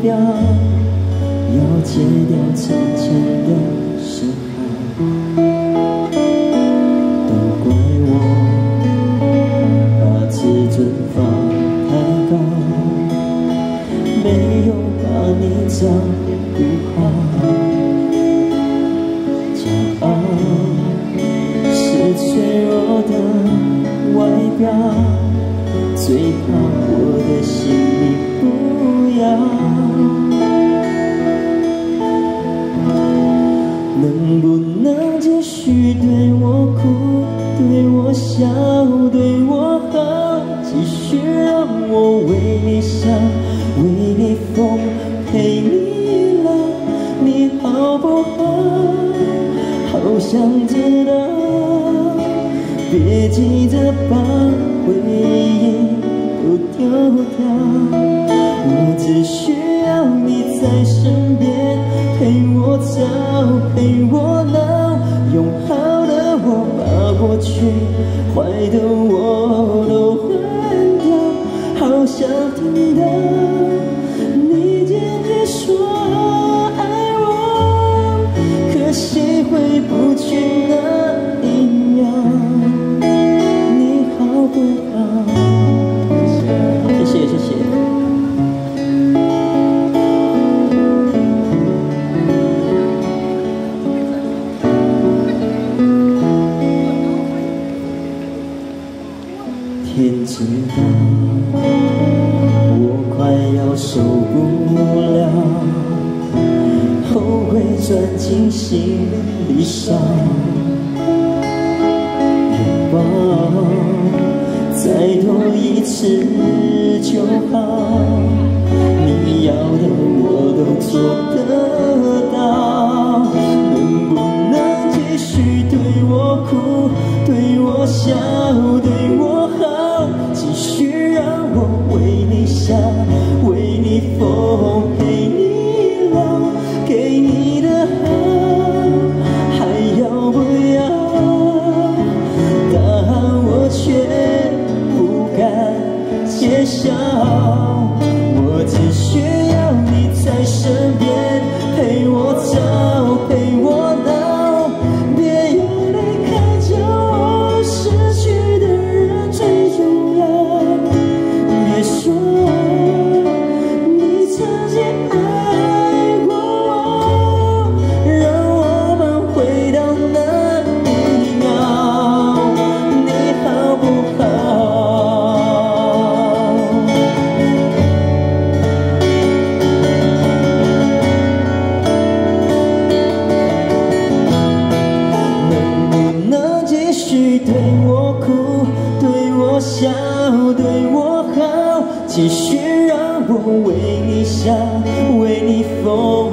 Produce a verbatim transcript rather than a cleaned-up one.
掉，要戒掉沉沉的深海。都怪我把自尊放太高，没有把你照顾好。骄傲是脆弱的外表，最好我的心你不要。能不能继续对我哭，对我笑，对我好，继续让我为你想，为你疯，陪你老，你好不好？好想知道，别急着把回忆都丢掉。我只需要你在身边，陪我吵，陪我闹，用好的我把过去坏的我都换掉。好想听到你坚决说爱我，可惜回不去那一秒，你好不好？谢谢谢谢。天知道，我快要受不了，后悔钻进心里伤。拥抱再多一次就好，你要的我都做得到。能不能继续对我哭，对我笑，对我好，继续让我为你想，为你疯，陪你老，给你的好还要不要？答案我却不敢揭晓。我只需要你在身边，陪我吵，陪我闹，别要离开，叫我失去的人最重要。别说你曾经爱过我，让我们回到那一秒，你好不好？能不能继续对我哭，对我笑，对我好，继续让我为你想，为你疯。